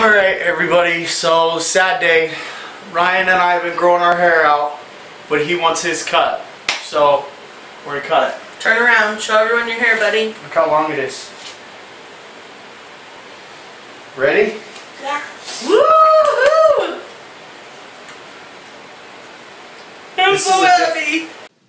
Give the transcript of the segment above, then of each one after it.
Alright everybody, so sad day. Ryan and I have been growing our hair out, but he wants his cut. So, we're gonna cut it. Turn around, show everyone your hair, buddy. Look how long it is. Ready? Yeah. Woohoo! I'm so happy.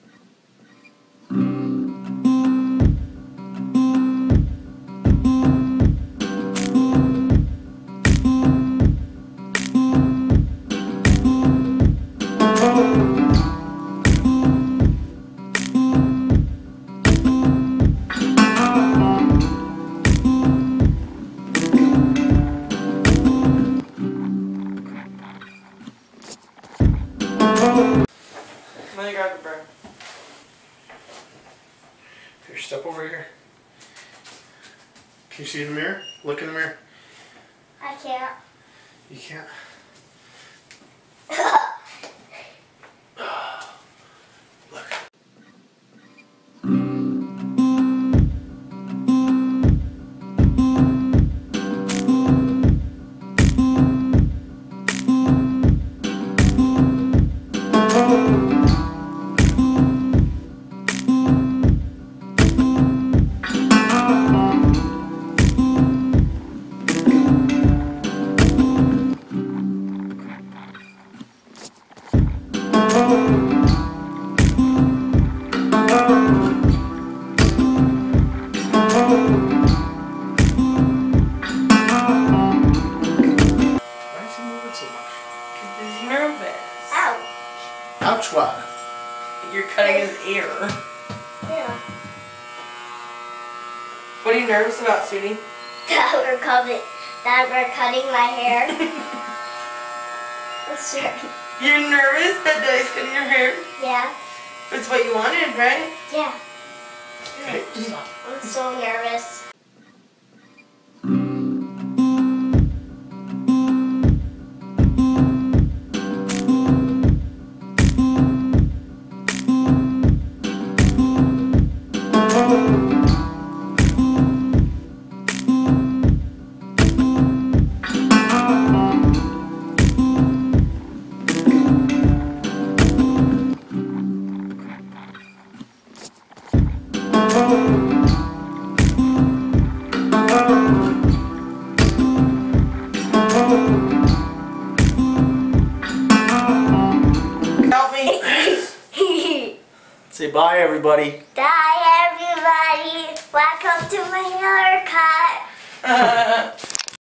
Let me grab the burn. Here, step over here. Can you see in the mirror? Look in the mirror. I can't. You can't? Look. He's nervous. Ouch. Ouch, what? You're cutting his ear. Yeah. What are you nervous about, sweetie? That we're cutting my hair. That's right. You're nervous that Daddy's cutting your hair? Yeah. It's what you wanted, right? Yeah. Hey, stop. I'm so nervous. Help me. Say bye, everybody. Bye, everybody. Welcome to my haircut.